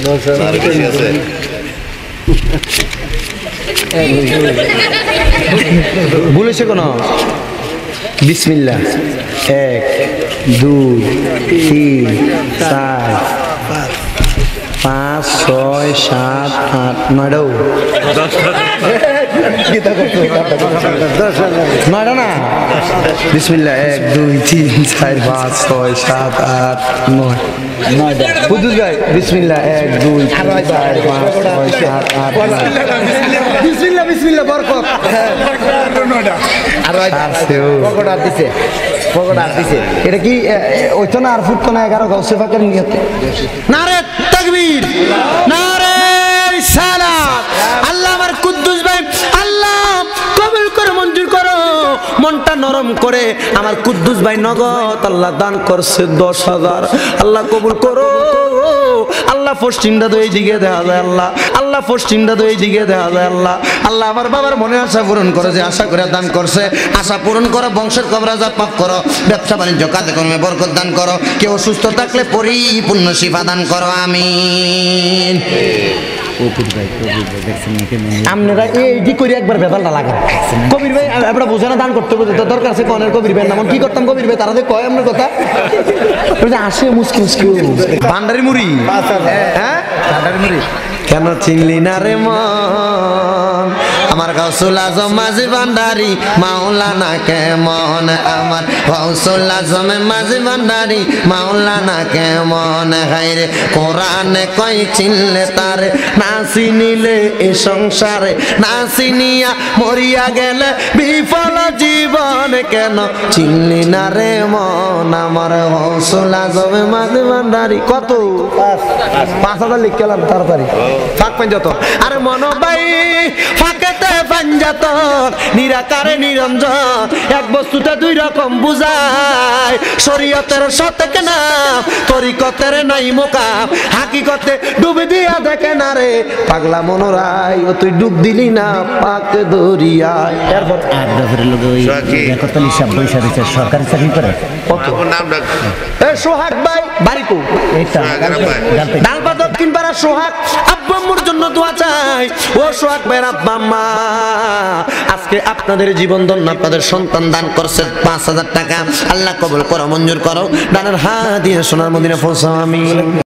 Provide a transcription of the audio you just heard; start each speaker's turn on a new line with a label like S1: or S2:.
S1: বলেছে কোন বিসমিল্লাহ 1 2 3 4 5 6 7 8 9 নয়টা না বিসমিল্লাহ 1 2 3 4 5 6 7 8 9 নয়টা কুদ্দুস ভাই বিসমিল্লাহ 1 2 3 4 5 6 7 8 বিসমিল্লাহ বিসমিল্লাহ বরকত নয়টা আর পকড়া দিছে এটা কি ওইতো না আর ফুটতো না 11 গাউসে ফাকের নিয়তে নারে তাকবীর নারে রিসালাত আল্লাহ আমার কুদ্দুস ভাই আল্লাহ কবুল করে মঞ্জুর করো মনটা নরম করে আমার কুদ্দুস ভাই নগদ আল্লাহ দান করছে 10,000 আল্লাহ কবুল করো আল্লাহ পশ্চিমটা তো এই দিকে দেখা যায় আল্লাহ আল্লাহ পশ্চিমটা তো এই দিকে দেখা যায় আল্লাহ আল্লাহ আমার বাবার মনে আশা পূরণ করে যে আশা করে দান করছে আশা পূরণ করো বংশের কবরাজা পাক করো ব্যবসা বাণিজ্য কাজে কর্মে বরকত দান করো কেউ সুস্থ থাকলে পরিপূর্ণ শিফা দান করো আমিন আপনারা এইটি করে একবার বেতালটা লাগান কবির ভাই আপনারা বোঝে না দান করতে বোঝে দরকার আছে কনের কবির ভাই নাম কি করতাম কবির ভাই তারা কয় আপনার কথা আসে মুশকিল ভান্ডারি মুড়ি হ্যাঁ ভান্ডারি মুড়ি কেন চিনলি না রে মন আমার গাউসুল আজম মাঝি ভান্ডারি মাওলানা কেমন আমার গাউসুল আজম মাঝি ভান্ডারি মাওলানা কেমন হায়রে কোরআনে কই চিনলে তারে না চিনিলে এ সংসারে না চিনিয়া মরিয়া গেলে বিফল জীবন কেন চিনলি না রে মন আমার গাউসুল আজম মাঝি ভান্ডারি কত 5,000 লিখলাম তাড়াতাড়ি ফাঁক পাঞ্জাত আরে মনো ভাই ফাঁকেতে পাঞ্জাত নিরাকারে নিরঞ্জন এক বস্তুতে দুই রকম বুঝায় শরীয়তের সতেক না তরিকতের নাই মোকাম হাকিকতে ডুবে দিয়া দেখে না রে পাগলা মনোরাই ও তুই ডুব দিলি না পাক দরিয়ায় এরপর আড্ডাফের লোক ওই একতালি শব্দ হিসাবে সরকারি চাকরি করে কত নাম ডাক এ সোহাগ ভাই বাড়ি কো এইটা ডালপা দক্ষিণ পাড়া সোহাগ আব্বা আম্মুর জন্য দোয়া চাই ও সোহাগ ভাইয়ের আব্বা আম্মা আজকে আপনাদের জীবন ধন্য আপনাদের সন্তান দান করছে 5,000 টাকা আল্লাহ কবুল করো মঞ্জুর করো দানের হাত দিয়ে সোনার মদিনা পৌঁছাও আমিন।